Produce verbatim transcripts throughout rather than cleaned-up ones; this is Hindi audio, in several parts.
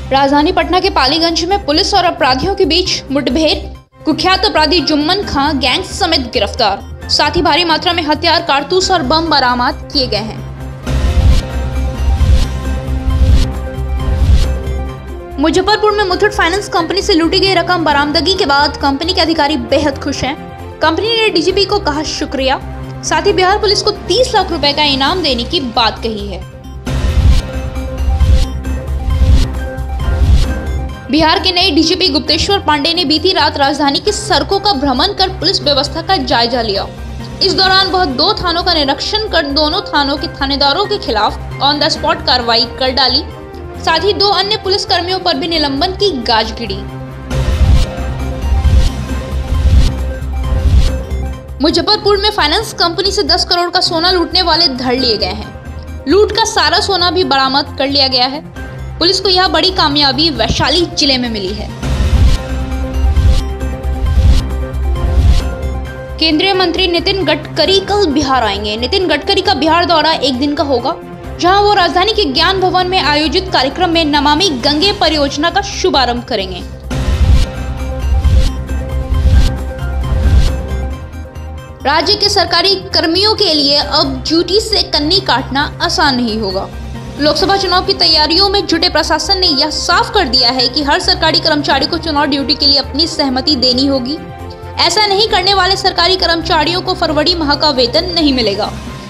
राजधानी पटना के पालीगंज में पुलिस और अपराधियों के बीच मुठभेड़। कुख्यात अपराधी जुम्मन खां गैंग समेत गिरफ्तार। साथ ही भारी मात्रा में हथियार, कारतूस और बम बरामद किए गए हैं। मुजफ्फरपुर में मुथूट फाइनेंस कंपनी से लूटी गई रकम बरामदगी के बाद कंपनी के अधिकारी बेहद खुश हैं। कंपनी ने डीजीपी को कहा शुक्रिया। साथ ही बिहार पुलिस को तीस लाख रुपए का इनाम देने की बात कही है। बिहार के नए डीजीपी गुप्तेश्वर पांडे ने बीती रात राजधानी की सड़कों का भ्रमण कर पुलिस व्यवस्था का जायजा लिया। इस दौरान वह दो थानों का निरीक्षण कर दोनों थानों के थानेदारों के खिलाफ ऑन द स्पॉट कार्रवाई कर डाली। साथ ही दो अन्य पुलिस कर्मियों पर भी निलंबन की गाज गिरी। मुजफ्फरपुर में फाइनेंस कंपनी से दस करोड़ का सोना लूटने वाले धर लिए गए हैं। लूट का सारा सोना भी बरामद कर लिया गया है। पुलिस को यह बड़ी कामयाबी वैशाली जिले में मिली है। केंद्रीय मंत्री नितिन गडकरी कल बिहार आएंगे। नितिन गडकरी का बिहार दौरा एक दिन का होगा, जहां वो राजधानी के ज्ञान भवन में आयोजित कार्यक्रम में नमामि गंगे परियोजना का शुभारंभ करेंगे। राज्य के सरकारी कर्मियों के लिए अब ड्यूटी से कन्नी काटना आसान नहीं होगा। लोकसभा चुनाव की तैयारियों में जुटे प्रशासन ने यह साफ कर दिया है कि हर सरकारी कर्मचारी को चुनाव ड्यूटी के लिए अपनी सहमति देनी होगी। ऐसा नहीं करने वाले सरकारी कर्मचारियों को फरवरी माह का वेतन नहीं मिलेगा।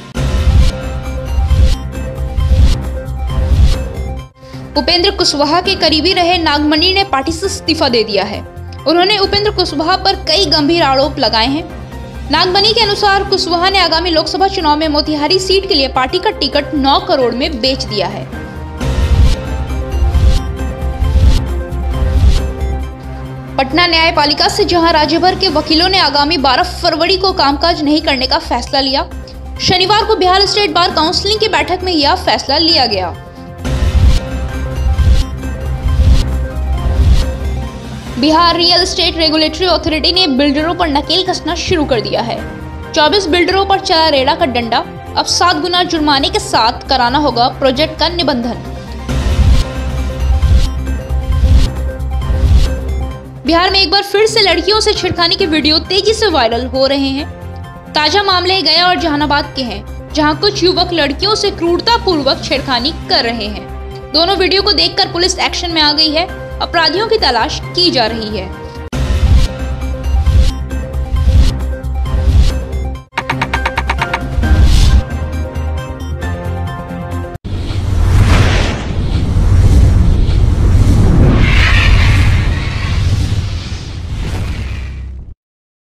उपेंद्र कुशवाहा के करीबी रहे नागमणि ने पार्टी से इस्तीफा दे दिया है। उन्होंने उपेंद्र कुशवाहा पर कई गंभीर आरोप लगाए हैं। नागमणि के अनुसार कुशवाहा ने आगामी लोकसभा चुनाव में मोतिहारी सीट के लिए पार्टी का टिकट नौ करोड़ में बेच दिया है। पटना न्यायपालिका से जहां राज्य भर के वकीलों ने आगामी बारह फरवरी को कामकाज नहीं करने का फैसला लिया, शनिवार को बिहार स्टेट बार काउंसिल की बैठक में यह फैसला लिया गया। Bihar real estate regulatory authority ने बिल्डरों पर नकेल कसना शुरू कर दिया है। चौबीस बिल्डरों पर चला रेड़ा का डंडा। अब सात गुना जुर्माने के साथ कराना होगा प्रोजेक्ट का निबंधन। बिहार में एक बार फिर से लड़कियों से छेड़खानी के वीडियो तेजी से वायरल हो रहे हैं। ताजा मामले गया और जहानाबाद के हैं, जहां कुछ युवक लड़कियों से क्रूरतापूर्वक छेड़खानी कर रहे हैं। दोनों वीडियो को देखकर पुलिस एक्शन में आ गई है। अपराधियों की तलाश की जा रही है।